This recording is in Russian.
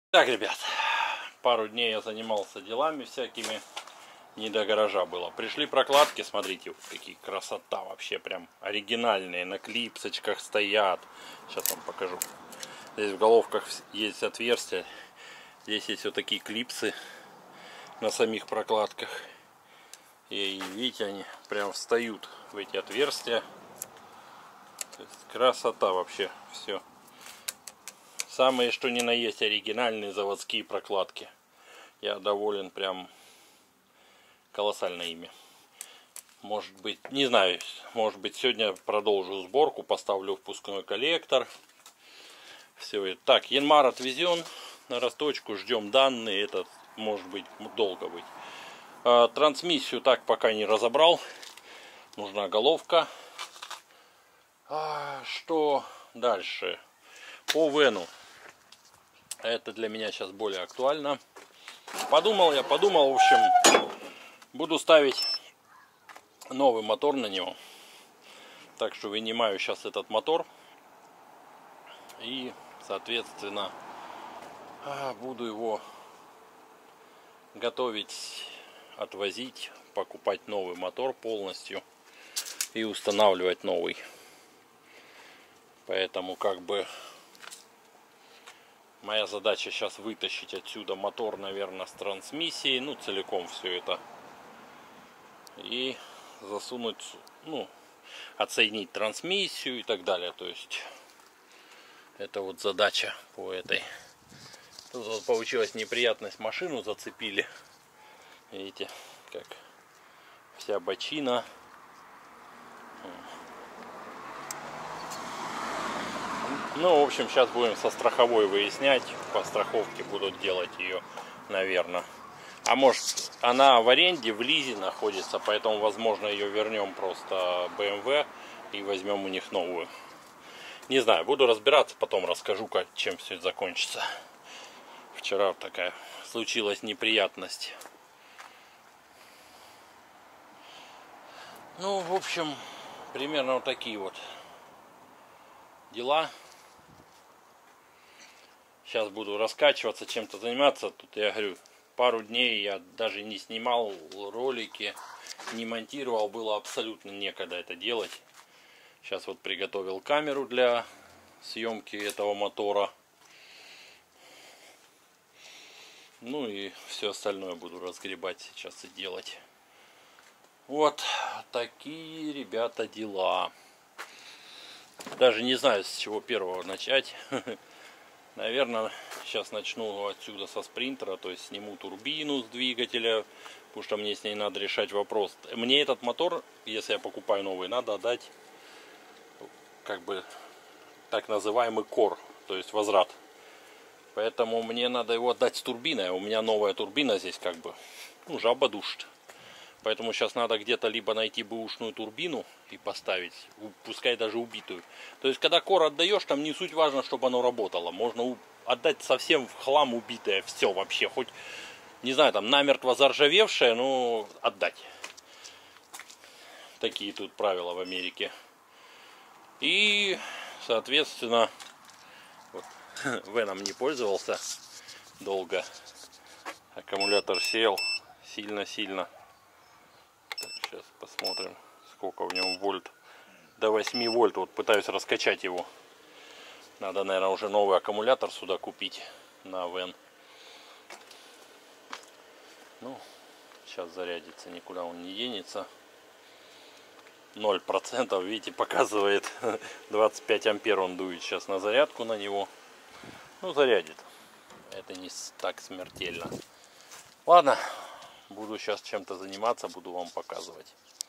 Так, ребят, пару дней я занимался делами всякими, не до гаража было. Пришли прокладки, смотрите, какие красота вообще, прям оригинальные, на клипсочках стоят. Сейчас вам покажу. Здесь в головках есть отверстия, здесь есть вот такие клипсы на самих прокладках. И видите, они прям встают в эти отверстия. То есть красота вообще, все. Самые что ни на есть оригинальные заводские прокладки. Я доволен, прям колоссально ими. Может быть, не знаю, может быть сегодня продолжу сборку, поставлю впускной коллектор. Все. Так, Янмар отвезен на Росточку, ждем данные. Это может быть долго быть. Трансмиссию так пока не разобрал. Нужна головка. Что дальше? По Вену. Это для меня сейчас более актуально. Подумал, в общем, буду ставить новый мотор на него. Так что вынимаю сейчас этот мотор. И, соответственно, буду его готовить, отвозить, покупать новый мотор полностью и устанавливать новый. Поэтому как бы моя задача сейчас вытащить отсюда мотор, наверное, с трансмиссией, ну целиком все это, и засунуть, ну, отсоединить трансмиссию и так далее. То есть это вот задача по этой. Тут вот получилась неприятность, машину зацепили. Видите, как вся бочина. Ну, в общем, сейчас будем со страховой выяснять. По страховке будут делать ее, наверное. А может, она в аренде, в лизе находится, поэтому, возможно, ее вернем просто BMW и возьмем у них новую. Не знаю, буду разбираться, потом расскажу, чем все это закончится. Вчера такая случилась неприятность. Ну, в общем, примерно вот такие вот дела. Сейчас буду раскачиваться, чем-то заниматься. Тут я говорю, пару дней я даже не снимал ролики, не монтировал, было абсолютно некогда это делать. Сейчас вот приготовил камеру для съемки этого мотора. Ну и все остальное буду разгребать сейчас и делать. Вот такие, ребята, дела. Даже не знаю, с чего первого начать. Наверное, сейчас начну отсюда со спринтера, то есть сниму турбину с двигателя, потому что мне с ней надо решать вопрос. Мне этот мотор, если я покупаю новый, надо отдать как бы так называемый кор, то есть возврат. Поэтому мне надо его отдать с турбиной. У меня новая турбина здесь как бы, ну, жаба душит. Поэтому сейчас надо где-то либо найти бэушную турбину и поставить, пускай даже убитую. То есть, когда кор отдаешь, там не суть важно, чтобы оно работало. Можно отдать совсем в хлам убитое, все вообще. Хоть, не знаю, там намертво заржавевшее, но отдать. Такие тут правила в Америке. И, соответственно, вот, Веном не пользовался долго. Аккумулятор сел сильно-сильно. Сейчас посмотрим, сколько в нем вольт. До 8 вольт. Вот пытаюсь раскачать его. Надо, наверное, уже новый аккумулятор сюда купить на Вен. Ну, сейчас зарядится, никуда он не денется. 0%, видите, показывает 25 ампер он дует сейчас на зарядку на него. Ну, зарядит. Это не так смертельно. Ладно. Буду сейчас чем-то заниматься, буду вам показывать.